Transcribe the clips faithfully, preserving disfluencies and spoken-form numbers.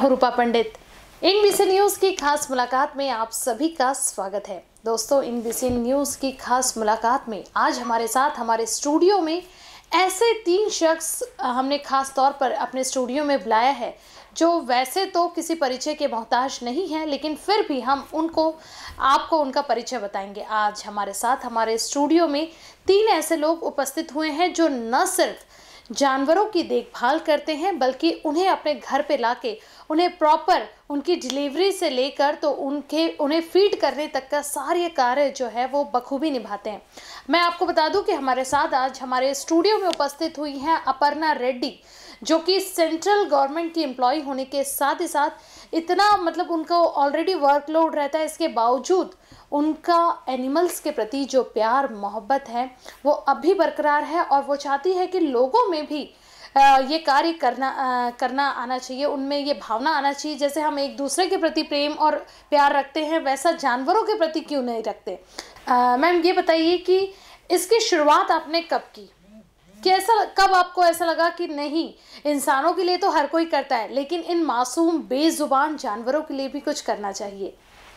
हूँ रूपा पंडित। इनबीसी न्यूज़ की खास मुलाकात में आप सभी का स्वागत है। दोस्तों, इनबीसी न्यूज़ की खास मुलाकात में आज हमारे साथ हमारे स्टूडियो में ऐसे तीन शख्स हमने खास तौर पर अपने स्टूडियो में बुलाया है जो वैसे तो किसी परिचय के मोहताज नहीं है, लेकिन फिर भी हम उनको आपको उनका परिचय बताएंगे। आज हमारे साथ हमारे स्टूडियो में तीन ऐसे लोग उपस्थित हुए हैं जो न सिर्फ जानवरों की देखभाल करते हैं बल्कि उन्हें अपने घर पे लाके उन्हें प्रॉपर उनकी डिलीवरी से लेकर तो उनके उन्हें फीड करने तक का सारे कार्य जो है वो बखूबी निभाते हैं। मैं आपको बता दूं कि हमारे साथ आज हमारे स्टूडियो में उपस्थित हुई हैं अपर्णा रेड्डी, जो कि सेंट्रल गवर्नमेंट की एम्प्लॉय होने के साथ ही साथ इतना मतलब उनको ऑलरेडी वर्कलोड रहता है, इसके बावजूद उनका एनिमल्स के प्रति जो प्यार मोहब्बत है वो अभी बरकरार है और वो चाहती है कि लोगों में भी ये कार्य करना करना आना चाहिए, उनमें ये भावना आना चाहिए। जैसे हम एक दूसरे के प्रति प्रेम और प्यार रखते हैं वैसा जानवरों के प्रति क्यों नहीं रखते। मैम, ये बताइए कि इसकी शुरुआत आपने कब की, कैसा कब आपको ऐसा लगा कि नहीं, इंसानों के लिए तो हर कोई करता है लेकिन इन मासूम बेजुबान जानवरों के लिए भी कुछ करना चाहिए।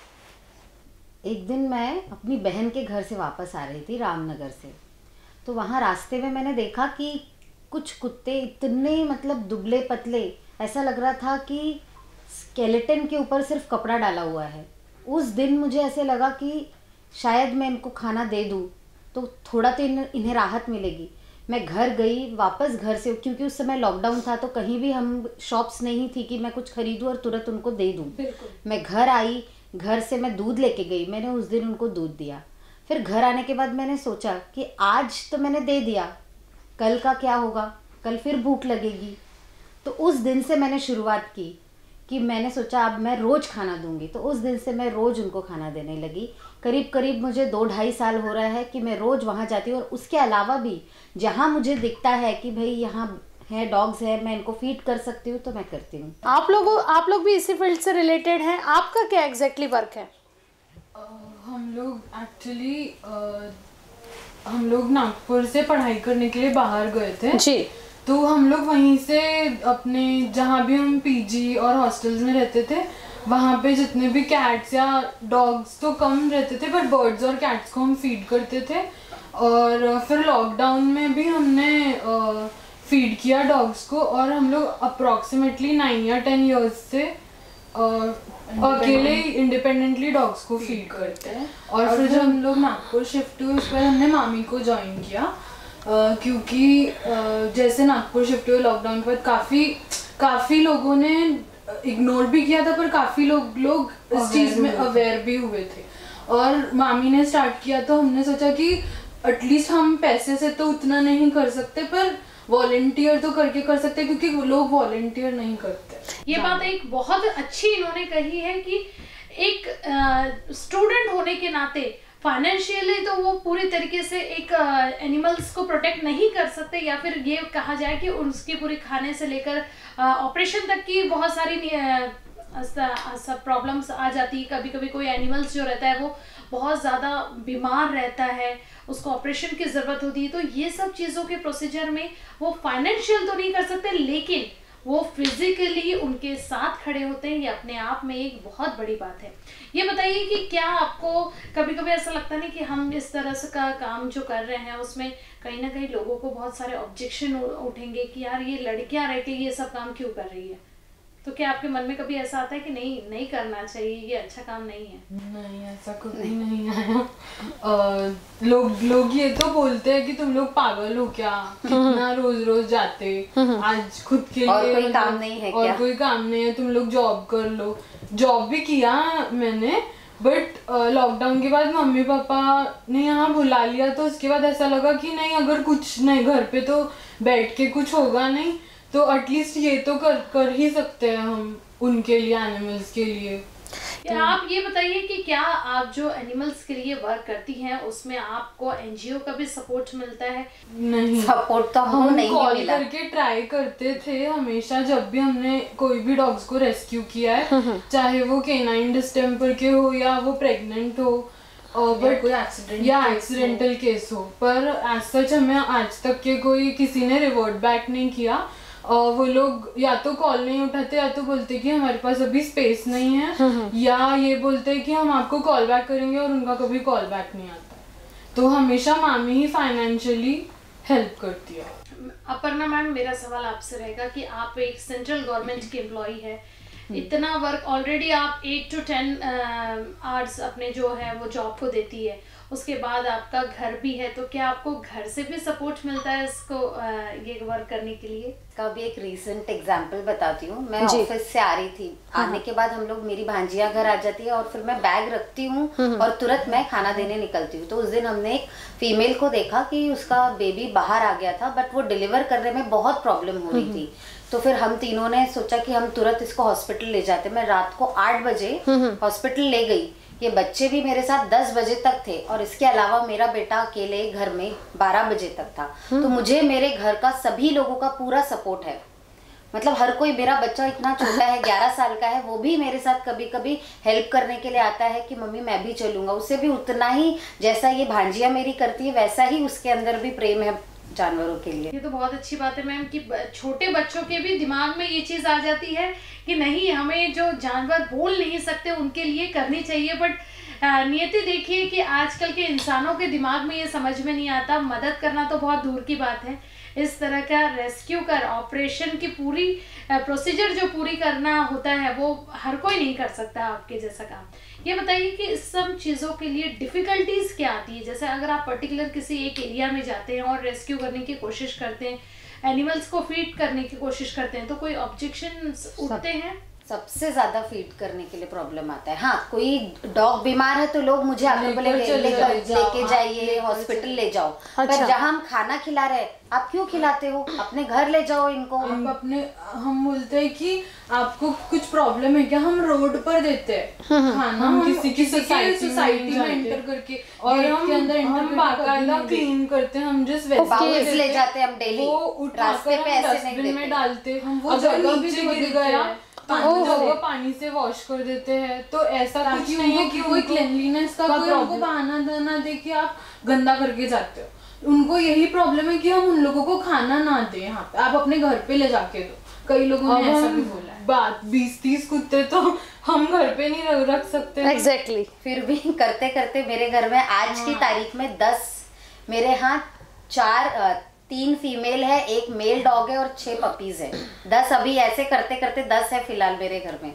एक दिन मैं अपनी बहन के घर से वापस आ रही थी रामनगर से, तो वहाँ रास्ते में मैंने देखा कि कुछ कुत्ते इतने मतलब दुबले पतले, ऐसा लग रहा था कि स्केलेटन के ऊपर सिर्फ कपड़ा डाला हुआ है। उस दिन मुझे ऐसे लगा कि शायद मैं इनको खाना दे दूँ तो थोड़ा तो इन, इन्हें राहत मिलेगी। मैं घर गई, वापस घर से, क्योंकि उस समय लॉकडाउन था तो कहीं भी हम शॉप्स नहीं थी कि मैं कुछ खरीदूँ और तुरंत उनको दे दूँ। मैं घर आई, घर से मैं दूध लेके गई, मैंने उस दिन उनको दूध दिया। फिर घर आने के बाद मैंने सोचा कि आज तो मैंने दे दिया, कल का क्या होगा, कल फिर भूख लगेगी। तो उस दिन से मैंने शुरुआत की कि मैंने सोचा अब मैं रोज़ खाना दूंगी। तो उस दिन से मैं रोज़ उनको खाना देने लगी। करीब करीब मुझे दो ढाई साल हो रहा है कि मैं रोज़ वहाँ जाती हूँ और उसके अलावा भी जहाँ मुझे दिखता है कि भाई यहाँ है, डॉग्स है, मैं इनको फीड कर सकती हूँ तो मैं करती हूँ। आप लोगों आप लोग भी इसी फील्ड से रिलेटेड हैं, आपका क्या एग्जैक्टली वर्क है? uh, हम लोग एक्चुअली uh, हम लोग नागपुर से पढ़ाई करने के लिए बाहर गए थे जी। तो हम लोग वहीं से अपने जहाँ भी हम पीजी और हॉस्टल्स में रहते थे वहाँ पे जितने भी कैट्स या डॉग्स तो कम रहते थे बट बर्ड्स और कैट्स को हम फीड करते थे। और फिर लॉकडाउन में भी हमने uh, फीड किया डॉग्स को और हम लोग अप्रॉक्सीमेटली नाइन या टेन इयर्स से अकेले इंडिपेंडेंटली डॉग्स को फीड करते हैं। और, और फिर जब हम लोग नागपुर शिफ्ट हुए उसके बाद हमने मामी को ज्वाइन किया uh, क्योंकि uh, जैसे नागपुर शिफ्ट हुए लॉकडाउन के बाद काफ़ी काफ़ी लोगों ने इग्नोर भी किया था पर काफ़ी लोग लोग इस चीज़ में अवेयर भी हुए थे। और मामी ने स्टार्ट किया तो हमने सोचा कि एटलीस्ट हम पैसे से तो उतना नहीं कर सकते पर वॉलंटियर तो करके कर सकते हैं, क्योंकि लोग वॉलंटियर नहीं करते। ये बात एक बहुत अच्छी इन्होंने कही है कि एक स्टूडेंट होने के नाते फाइनेंशियली तो वो पूरी तरीके से एक एनिमल्स को प्रोटेक्ट नहीं कर सकते, या फिर ये कहा जाए कि उसकी पूरी खाने से लेकर ऑपरेशन तक की बहुत सारी सब प्रॉब्लम्स आ जाती है। कभी कभी कोई एनिमल्स जो रहता है वो बहुत ज़्यादा बीमार रहता है, उसको ऑपरेशन की ज़रूरत होती है, तो ये सब चीज़ों के प्रोसीजर में वो फाइनेंशियल तो नहीं कर सकते लेकिन वो फिजिकली उनके साथ खड़े होते हैं। ये अपने आप में एक बहुत बड़ी बात है। ये बताइए कि क्या आपको कभी कभी ऐसा लगता नहीं कि हम इस तरह से का काम जो कर रहे हैं उसमें कहीं ना कहीं लोगों को बहुत सारे ऑब्जेक्शन उठेंगे कि यार ये लड़कियां रह के ये सब काम क्यों कर रही है, तो क्या आपके मन में कभी ऐसा आता है कि नहीं नहीं करना चाहिए, ये अच्छा काम नहीं है? नहीं, ऐसा कभी नहीं आया। आ, लोग लोग ये तो बोलते हैं कि तुम लोग पागल हो क्या, कितना रोज रोज जाते, आज खुद के लिए और कोई काम नहीं है और क्या? कोई काम नहीं है, तुम लोग जॉब कर लो। जॉब भी किया मैंने बट लॉकडाउन के बाद मम्मी पापा ने यहाँ बुला लिया तो उसके बाद ऐसा लगा कि नहीं, अगर कुछ नहीं घर पे तो बैठ के कुछ होगा नहीं तो एटलीस्ट ये तो कर कर ही सकते हैं हम उनके लिए, एनिमल्स के लिए। तो आप ये बताइए कि क्या आप जो एनिमल्स के लिए वर्क करती हैं उसमें आपको एनजीओ का भी सपोर्ट मिलता है? नहीं, सपोर्ट तो हम नहीं कॉल मिला। करके ट्राई करते थे हमेशा जब भी हमने कोई भी डॉग्स को रेस्क्यू किया है, चाहे वो केनाइन डिस्टेम्पर के हो या वो प्रेग्नेंट हो बट कोई एक्सीडेंट या एक्सीडेंटल केस हो, पर एज सच हमें आज तक के कोई किसी ने रिवर्ट बैक नहीं किया। और वो लोग या तो कॉल नहीं उठाते या तो बोलते कि हमारे पास अभी स्पेस नहीं है, या ये बोलते कि हम आपको कॉल बैक करेंगे और उनका कभी कॉल बैक नहीं आता। तो हमेशा मामी ही फाइनेंशियली हेल्प करती है। अपर्णा मैम, मेरा सवाल आपसे रहेगा कि आप एक सेंट्रल गवर्नमेंट की एम्प्लॉई है, इतना वर्क ऑलरेडी आप एट टू टेन आवर्स अपने जो है वो जॉब को देती है, उसके बाद आपका घर भी है, तो क्या आपको घर से भी सपोर्ट मिलता है इसको आ, ये वर्क करने के लिए? का भी एक रीसेंट एग्जांपल बताती हूँ। मैं ऑफिस से आ रही थी, आने के बाद हम लोग, मेरी भांजिया घर आ जाती है और फिर मैं बैग रखती हूँ और तुरंत मैं खाना देने निकलती हूँ। तो उस दिन हमने एक फीमेल को देखा कि उसका बेबी बाहर आ गया था, बट वो डिलीवर करने में बहुत प्रॉब्लम हो रही थी। तो फिर हम तीनों ने सोचा कि हम तुरंत इसको हॉस्पिटल ले जाते। मैं रात को आठ बजे हॉस्पिटल ले गई। ये बच्चे भी मेरे साथ दस बजे तक थे और इसके अलावा मेरा बेटा अकेले घर में बारह बजे तक था। तो मुझे मेरे घर का सभी लोगों का पूरा सपोर्ट है। मतलब हर कोई, मेरा बच्चा इतना छोटा है, ग्यारह साल का है, वो भी मेरे साथ कभी कभी हेल्प करने के लिए आता है कि मम्मी मैं भी चलूंगा। उससे भी उतना ही, जैसा ये भांजिया मेरी करती है वैसा ही उसके अंदर भी प्रेम है जानवरों के लिए। ये तो बहुत अच्छी बात है मैम कि छोटे बच्चों के भी दिमाग में ये चीज़ आ जाती है कि नहीं, हमें जो जानवर बोल नहीं सकते उनके लिए करनी चाहिए। बट नियति, देखिए कि आजकल के इंसानों के दिमाग में ये समझ में नहीं आता। मदद करना तो बहुत दूर की बात है, इस तरह का रेस्क्यू कर ऑपरेशन की पूरी प्रोसीजर जो पूरी करना होता है वो हर कोई नहीं कर सकता आपके जैसा काम। ये बताइए कि इस सब चीज़ों के लिए डिफ़िकल्टीज़ क्या आती है? जैसे अगर आप पर्टिकुलर किसी एक एरिया में जाते हैं और रेस्क्यू करने की कोशिश करते हैं, एनिमल्स को फीड करने की कोशिश करते हैं, तो कोई ऑब्जेक्शंस उठते हैं? सबसे ज्यादा फीड करने के लिए प्रॉब्लम आता है। हाँ, कोई डॉग बीमार है तो लोग मुझे आगे बोले लेके जाइए, हॉस्पिटल ले जाओ। अच्छा। पर जहाँ हम खाना खिला रहे, आप क्यों खिलाते हो? अपने घर ले जाओ इनको। आप अपने, हम बोलते हैं कि आपको कुछ प्रॉब्लम है क्या, हम रोड पर देते हैं खाना, हम किसी की सोसाइटी में एंटर करके, और हम अंदर हम बाकायदा क्लीन करते हैं। हम जिस वेस्ट ले जाते हैं हम डेली, वो रास्ते पे ऐसे नहीं में डालते हम। वो जगह भी गिर गया जगह पानी से वॉश कर देते हैं। तो ऐसा कुछ नहीं है कि कोई क्लीनलीनेस का कोई उनको बहाना देना दे कि आप गंदा करके जाते हो। उनको यही प्रॉब्लम है कि हम उन लोगों को खाना ना दें यहाँ पे, आप अपने घर पे ले जाके दो। कई लोगों ने ऐसा भी बोला है। बात बीस तीस कुत्ते तो हम घर पे नहीं रख सकते। Exactly exactly. फिर भी करते करते मेरे घर में आज की तारीख में दस, मेरे यहाँ चार, तीन फीमेल है, एक मेल डॉग है और छह पपीज है। दस अभी ऐसे करते करते दस है फिलहाल मेरे घर में।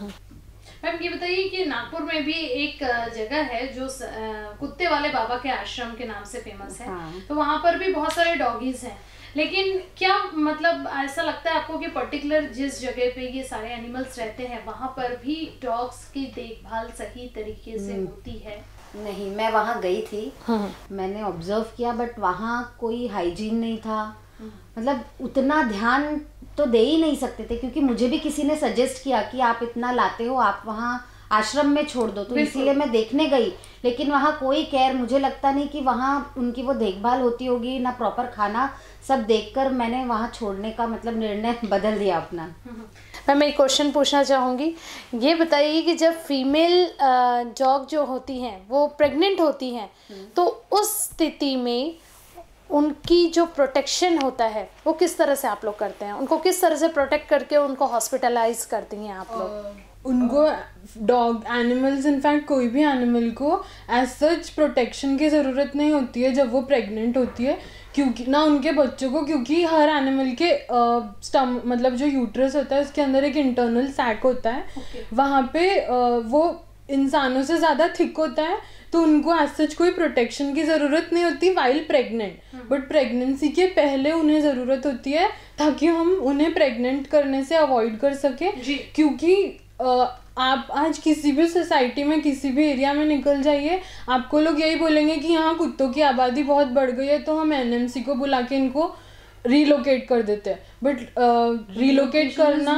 मैम ये बताइए कि नागपुर में भी एक जगह है जो कुत्ते वाले बाबा के आश्रम के नाम से फेमस है। हाँ। तो वहाँ पर भी बहुत सारे डॉगीज हैं, लेकिन क्या मतलब ऐसा लगता है आपको कि पर्टिकुलर जिस जगह पे ये सारे एनिमल्स रहते हैं वहाँ पर भी डॉग्स की देखभाल सही तरीके से होती है? नहीं, मैं वहाँ गई थी। हाँ। मैंने ऑब्जर्व किया, बट वहाँ कोई हाइजीन नहीं था। मतलब उतना ध्यान तो दे ही नहीं सकते थे, क्योंकि मुझे भी किसी ने सजेस्ट किया कि आप इतना लाते हो, आप वहाँ आश्रम में छोड़ दो, तो इसीलिए मैं देखने गई। लेकिन वहाँ कोई केयर, मुझे लगता नहीं कि वहाँ उनकी वो देखभाल होती होगी, ना प्रॉपर खाना। सब देखकर मैंने वहाँ छोड़ने का मतलब निर्णय बदल दिया अपना। मैं एक क्वेश्चन पूछना चाहूँगी, ये बताइए कि जब फीमेल डॉग जो होती हैं वो प्रेग्नेंट होती हैं, तो उस स्थिति में उनकी जो प्रोटेक्शन होता है वो किस तरह से आप लोग करते हैं? उनको किस तरह से प्रोटेक्ट करके उनको हॉस्पिटलाइज करती हैं आप लोग? उनको डॉग एनिमल्स, इनफैक्ट कोई भी एनिमल को एज सच प्रोटेक्शन की ज़रूरत नहीं होती है जब वो प्रेग्नेंट होती है, क्योंकि ना उनके बच्चों को, क्योंकि हर एनिमल के स्टम मतलब जो यूट्रस होता है उसके अंदर एक इंटरनल सैक होता है। okay. वहाँ पे आ, वो इंसानों से ज़्यादा थिक होता है, तो उनको एज सच कोई प्रोटेक्शन की ज़रूरत नहीं होती वाइल प्रेग्नेंट। बट प्रेगनेंसी के पहले उन्हें ज़रूरत होती है ताकि हम उन्हें प्रेग्नेंट करने से अवॉइड कर सके। क्योंकि आ, आप आज किसी भी सोसाइटी में किसी भी एरिया में निकल जाइए, आपको लोग यही बोलेंगे कि यहाँ कुत्तों की आबादी बहुत बढ़ गई है, तो हम एन एम सी को बुला के इनको रीलोकेट कर देते हैं। बट रीलोकेट करना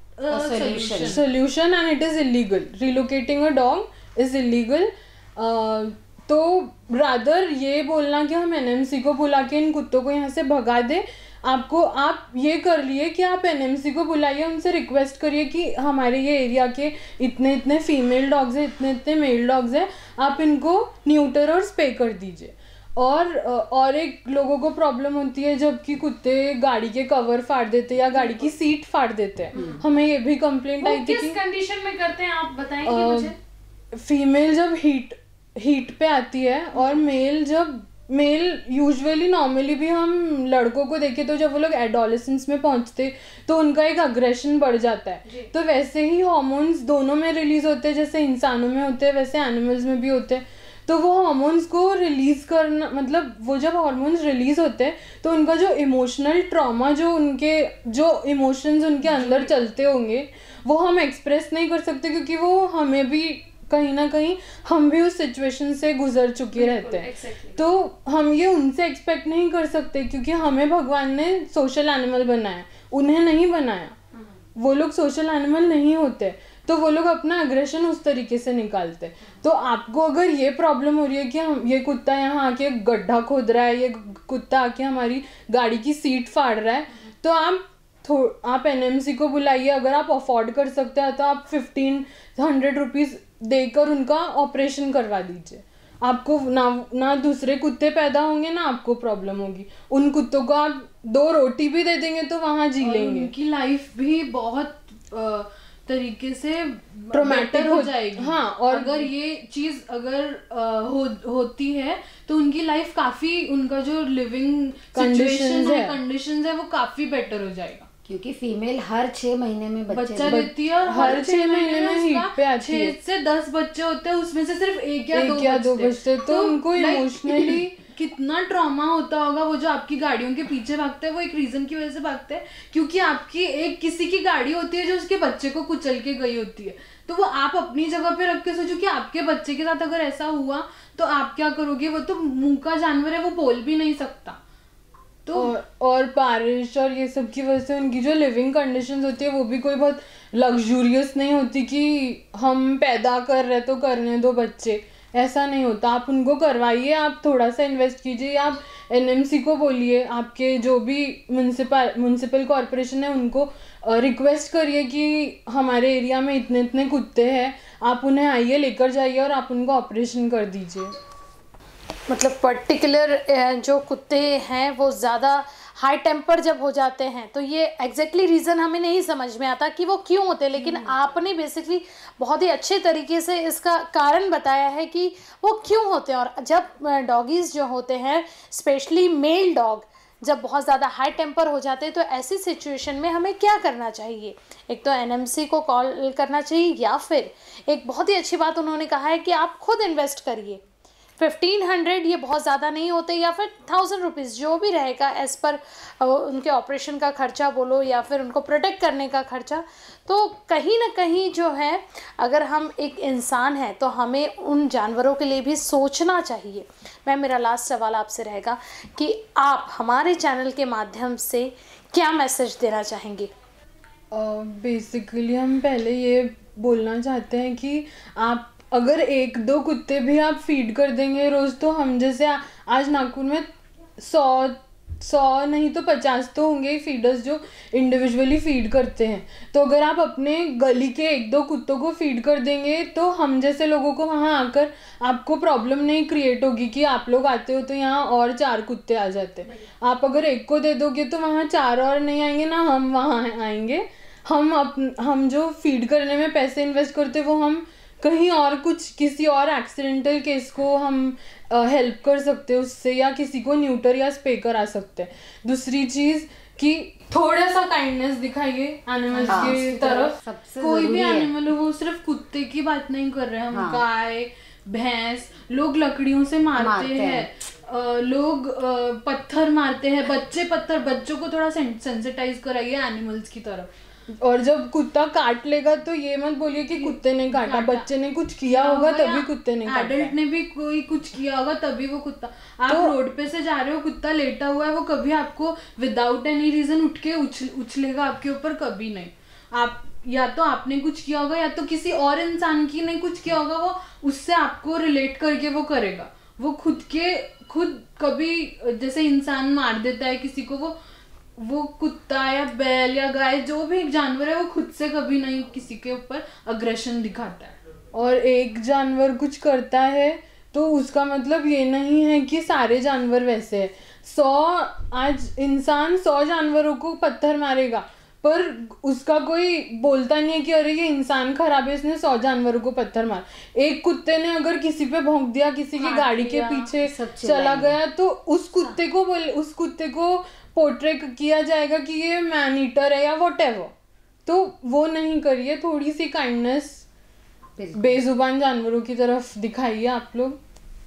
solution and it is illegal. Relocating a dog is illegal. तो रादर ये बोलना कि हम एन एम सी को बुला के इन कुत्तों को यहाँ से भगा दें, आपको आप ये कर लिए कि आप एन एम सी को बुलाइए, उनसे रिक्वेस्ट करिए कि हमारे ये एरिया के इतने इतने फीमेल डॉग्स हैं, इतने इतने मेल डॉग्स हैं, आप इनको न्यूटर और स्पे कर दीजिए। और और एक लोगों को प्रॉब्लम होती है जबकि कुत्ते गाड़ी के कवर फाड़ देते हैं या गाड़ी की सीट फाड़ देते हैं। हमें ये भी कंप्लेंट आई थी कि किस कंडीशन में करते हैं आप बताएंगे मुझे? फीमेल जब हीट हीट पे आती है और मेल जब मेल यूजुअली नॉर्मली भी हम लड़कों को देखें तो जब वो लोग एडोलेसेंस में पहुंचते तो उनका एक अग्रेशन बढ़ जाता है। तो वैसे ही हार्मोन्स दोनों में रिलीज होते हैं, जैसे इंसानों में होते हैं वैसे एनिमल्स में भी होते हैं। तो वो हार्मोन्स को रिलीज करना मतलब वो जब हार्मोन्स रिलीज होते हैं तो उनका जो इमोशनल ट्रॉमा जो उनके जो इमोशंस उनके अंदर चलते होंगे वो हम एक्सप्रेस नहीं कर सकते, क्योंकि वो हमें भी कहीं ना कहीं हम भी उस सिचुएशन से गुजर चुके रहते हैं। exactly. तो हम ये उनसे एक्सपेक्ट नहीं कर सकते, क्योंकि हमें भगवान ने सोशल एनिमल बनाया, उन्हें नहीं बनाया। वो लोग सोशल एनिमल नहीं होते, तो वो लोग अपना अग्रेशन उस तरीके से निकालते। तो आपको अगर ये प्रॉब्लम हो रही है कि हम ये कुत्ता यहाँ आके गड्ढा खोद रहा है, ये कुत्ता आके हमारी गाड़ी की सीट फाड़ रहा है, तो आप थो आप एनएमसी को बुलाइए। अगर आप अफोर्ड कर सकते हैं तो आप फिफ्टीन हंड्रेड रुपीज़ देकर उनका ऑपरेशन करवा दीजिए। आपको ना ना दूसरे कुत्ते पैदा होंगे ना आपको प्रॉब्लम होगी। उन कुत्तों को आप दो रोटी भी दे देंगे तो वहाँ जी लेंगे। उनकी लाइफ भी बहुत आ, तरीके से ट्रोमेटिक हो जाएगी। हाँ, और अगर ये चीज अगर आ, हो होती है तो उनकी लाइफ काफी, उनका जो लिविंग कंडीशंस है कंडीशंस है वो काफी बेटर हो जाएगा, क्योंकि फीमेल हर छह महीने में बच्चे बच्चा देती है और हर छह महीने में हीट पे आती है। छह से दस बच्चे होते हैं, उसमें से सिर्फ एक या एक दो या दो बचते, बचते तो उनको इमोशनली कितना ट्रॉमा होता होगा। वो जो आपकी गाड़ियों के पीछे भागते हैं वो एक रीजन की वजह से भागते हैं, क्योंकि आपकी एक किसी की गाड़ी होती है जो उसके बच्चे को कुचल के गई होती है। तो वो आप अपनी जगह पे रख के सोचो कि आपके बच्चे के साथ अगर ऐसा हुआ तो आप क्या करोगे। वो तो मुंह का जानवर है, वो बोल भी नहीं सकता। तो और, और बारिश और ये सब की वजह से उनकी जो लिविंग कंडीशंस होती है वो भी कोई बहुत लग्जूरियस नहीं होती कि हम पैदा कर रहे तो करने दो बच्चे, ऐसा नहीं होता। आप उनको करवाइए, आप थोड़ा सा इन्वेस्ट कीजिए, आप एनएमसी को बोलिए, आपके जो भी म्यूनसिपल म्यूनसिपल कॉरपोरेशन है उनको रिक्वेस्ट करिए कि हमारे एरिया में इतने इतने कुत्ते हैं, आप उन्हें आइए लेकर जाइए और आप उनको ऑपरेशन कर दीजिए। मतलब पर्टिकुलर जो कुत्ते हैं वो ज़्यादा हाई टेम्पर जब हो जाते हैं तो ये एग्जैक्टली रीज़न हमें नहीं समझ में आता कि वो क्यों होते हैं, लेकिन आपने बेसिकली बहुत ही अच्छे तरीके से इसका कारण बताया है कि वो क्यों होते हैं। और जब डॉगीज़ जो होते हैं स्पेशली मेल डॉग जब बहुत ज़्यादा हाई टेम्पर हो जाते हैं तो ऐसी सिचुएशन में हमें क्या करना चाहिए? एक तो एनएमसी को कॉल करना चाहिए, या फिर एक बहुत ही अच्छी बात उन्होंने कहा है कि आप खुद इन्वेस्ट करिए। फिफ्टीन हंड्रेड ये बहुत ज़्यादा नहीं होते, या फिर थाउजेंड रुपीज़ जो भी रहेगा एज़ पर उनके ऑपरेशन का खर्चा बोलो या फिर उनको प्रोटेक्ट करने का खर्चा। तो कहीं ना कहीं जो है अगर हम एक इंसान हैं तो हमें उन जानवरों के लिए भी सोचना चाहिए। मैं मेरा लास्ट सवाल आपसे रहेगा कि आप हमारे चैनल के माध्यम से क्या मैसेज देना चाहेंगे? बेसिकली uh, हम पहले ये बोलना चाहते हैं कि आप अगर एक दो कुत्ते भी आप फीड कर देंगे रोज़, तो हम जैसे आज नागपुर में सौ सौ नहीं तो पचास तो होंगे फीडर्स जो इंडिविजुअली फीड करते हैं। तो अगर आप अपने गली के एक दो कुत्तों को फीड कर देंगे तो हम जैसे लोगों को वहाँ आकर आपको प्रॉब्लम नहीं क्रिएट होगी कि आप लोग आते हो तो यहाँ और चार कुत्ते आ जाते हैं। आप अगर एक को दे दोगे तो वहाँ चार और नहीं आएंगे ना हम वहाँ आएंगे। हम अप हम जो फीड करने में पैसे इन्वेस्ट करते वो हम कहीं और कुछ किसी और एक्सीडेंटल केस को हम हेल्प uh, कर सकते हैं उससे, या किसी को न्यूटर या स्पे करा सकते हैं। दूसरी चीज़ कि थोड़ा सा काइंडनेस दिखाइए एनिमल्स हाँ, की तरफ। कोई भी एनिमल हो, वो सिर्फ कुत्ते की बात नहीं कर रहे हैं हम। हाँ। गाय भैंस लोग लकड़ियों से मारते, मारते हैं, हैं। लोग आ, पत्थर मारते हैं, बच्चे पत्थर बच्चों को थोड़ा सेंसिटाइज कराइए एनिमल्स की तरफ। और जब कुत्ता काट लेगा तो ये मत बोलिए कि कुत्ते ने काटा, काटा। बच्चे ने कुछ किया होगा तभी कुत्ते ने काटा, एडल्ट ने भी कोई कुछ किया होगा तभी वो कुत्ता। आप तो, रोड पे से जा रहे हो, कुत्ता लेटा हुआ है, वो कभी आपको विदाउट एनी रीजन उठ के उछल उछलेगा आपके ऊपर, कभी नहीं। आप या तो आपने कुछ किया होगा या तो किसी और इंसान की ने कुछ किया होगा, वो उससे आपको रिलेट करके वो करेगा। वो खुद के खुद कभी जैसे इंसान मार देता है किसी को, वो वो कुत्ता या बैल या गाय जो भी एक जानवर है वो खुद से कभी नहीं किसी के ऊपर अग्रेशन दिखाता है। और एक जानवर कुछ करता है तो उसका मतलब ये नहीं है कि सारे जानवर वैसे हैं। सौ आज इंसान सौ जानवरों को पत्थर मारेगा, पर उसका कोई बोलता नहीं है कि अरे ये इंसान खराब है, इसने सौ जानवरों को पत्थर मार। एक कुत्ते ने अगर किसी पे भौंक दिया, किसी की गाड़ी के पीछे चला गया, तो उस कुत्ते को बोले उस कुत्ते को पोर्ट्रे किया जाएगा कि ये मैन ईटर है या व्हाटएवर। तो वो नहीं करिए, थोड़ी सी काइंडनेस बेजुबान जानवरों की तरफ दिखाइए आप लोग।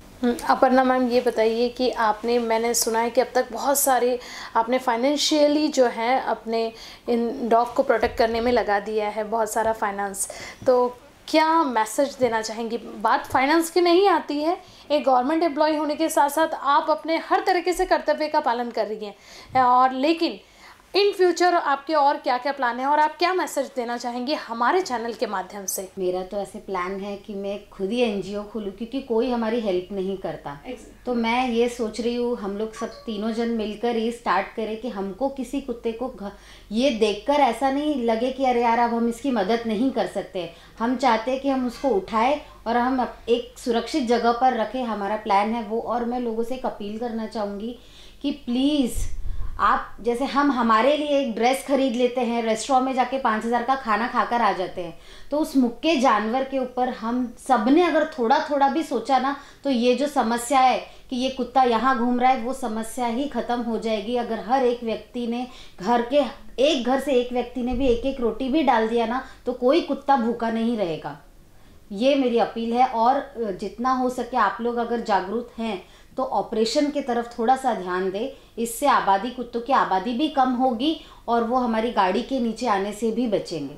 अपर्णा मैम, ये बताइए कि आपने, मैंने सुना है कि अब तक बहुत सारे आपने फाइनेंशियली जो है अपने इन डॉग को प्रोटेक्ट करने में लगा दिया है, बहुत सारा फाइनेंस, तो क्या मैसेज देना चाहेंगी? बात फाइनेंस की नहीं आती है, एक गवर्नमेंट एम्प्लॉय होने के साथ साथ आप अपने हर तरीके से कर्तव्य का पालन कर रही हैं, और लेकिन इन फ्यूचर आपके और क्या क्या प्लान है और आप क्या मैसेज देना चाहेंगे हमारे चैनल के माध्यम से? मेरा तो ऐसे प्लान है कि मैं खुद ही एनजीओ खोलूँ, क्योंकि कोई हमारी हेल्प नहीं करता। exactly. तो मैं ये सोच रही हूँ हम लोग सब तीनों जन मिलकर ये स्टार्ट करें कि हमको किसी कुत्ते को ये देखकर ऐसा नहीं लगे कि अरे यार अब हम इसकी मदद नहीं कर सकते। हम चाहते हैं कि हम उसको उठाएं और हम एक सुरक्षित जगह पर रखें, हमारा प्लान है वो। और मैं लोगों से एक अपील करना चाहूँगी कि प्लीज़ आप, जैसे हम हमारे लिए एक ड्रेस खरीद लेते हैं, रेस्टोरेंट में जाके पाँच हज़ार का खाना खाकर आ जाते हैं, तो उस मुक्के जानवर के ऊपर हम सब ने अगर थोड़ा थोड़ा भी सोचा ना, तो ये जो समस्या है कि ये कुत्ता यहाँ घूम रहा है, वो समस्या ही ख़त्म हो जाएगी। अगर हर एक व्यक्ति ने, घर के एक घर से एक व्यक्ति ने भी एक एक रोटी भी डाल दिया ना, तो कोई कुत्ता भूखा नहीं रहेगा। ये मेरी अपील है। और जितना हो सके आप लोग अगर जागरूक हैं तो ऑपरेशन की तरफ थोड़ा सा ध्यान दें, इससे आबादी, कुत्तों की आबादी भी कम होगी और वो हमारी गाड़ी के नीचे आने से भी बचेंगे।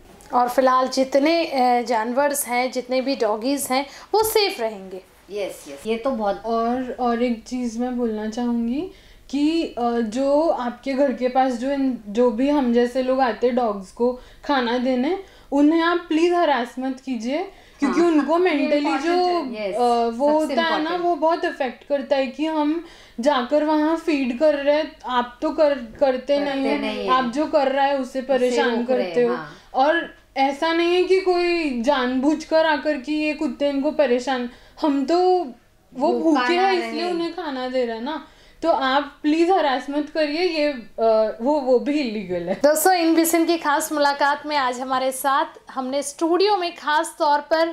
और फिलहाल जितने जानवर्स हैं, जितने भी डॉगीज़ हैं, वो सेफ रहेंगे। यस यस, ये तो बहुत। और और एक चीज़ मैं बोलना चाहूँगी कि जो आपके घर के पास जो जो भी हम जैसे लोग आते हैं डॉग्स को खाना देने, उन्हें आप प्लीज़ हरास मत कीजिए, क्योंकि हाँ, उनको मेंटली जो आ, वो होता है ना, वो बहुत इफेक्ट करता है कि हम जाकर वहाँ फीड कर रहे हैं, आप तो कर करते, करते नहीं है, आप जो कर रहा है उससे परेशान करते हो। हाँ। और ऐसा नहीं है कि कोई जानबूझकर आकर कि ये कुत्ते इनको परेशान, हम तो वो भूखे हैं इसलिए उन्हें खाना दे रहे हैं ना, तो आप प्लीज़ हरास मत करिए, ये आ, वो वो भी इलीगल है। दोस्तों, इन बिसिन की खास मुलाकात में आज हमारे साथ हमने स्टूडियो में खास तौर पर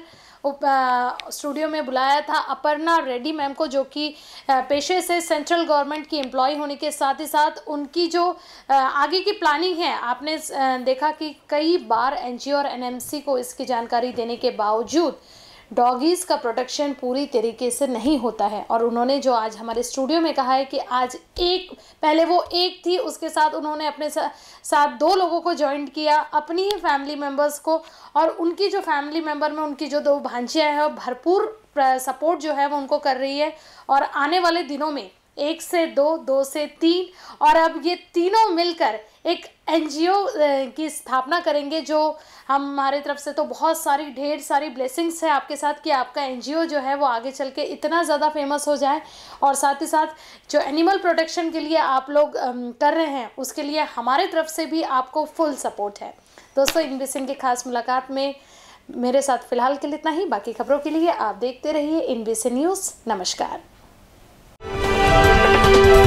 स्टूडियो में बुलाया था अपर्णा रेड्डी मैम को, जो कि पेशे से सेंट्रल गवर्नमेंट की एम्प्लॉय होने के साथ ही साथ उनकी जो आगे की प्लानिंग है, आपने देखा कि कई बार एनजीओ और एनएमसी को इसकी जानकारी देने के बावजूद डॉगीज़ का प्रोटेक्शन पूरी तरीके से नहीं होता है। और उन्होंने जो आज हमारे स्टूडियो में कहा है कि आज एक, पहले वो एक थी, उसके साथ उन्होंने अपने साथ दो लोगों को ज्वाइन किया, अपनी ही फैमिली मेम्बर्स को, और उनकी जो फैमिली मेम्बर में उनकी जो दो भांजियाँ हैं, भरपूर सपोर्ट जो है वो उनको कर रही है। और आने वाले दिनों में एक से दो, दो से तीन, और अब ये तीनों मिलकर एक एनजीओ की स्थापना करेंगे, जो हमारे तरफ से तो बहुत सारी ढेर सारी ब्लेसिंग्स है आपके साथ कि आपका एनजीओ जो है वो आगे चल के इतना ज़्यादा फेमस हो जाए। और साथ ही साथ जो एनिमल प्रोटेक्शन के लिए आप लोग कर रहे हैं, उसके लिए हमारे तरफ से भी आपको फुल सपोर्ट है। दोस्तों, इन बिसिन की खास मुलाकात में मेरे साथ फ़िलहाल के लिए इतना ही। बाकी खबरों के लिए आप देखते रहिए इन बिसिन न्यूज़। नमस्कार।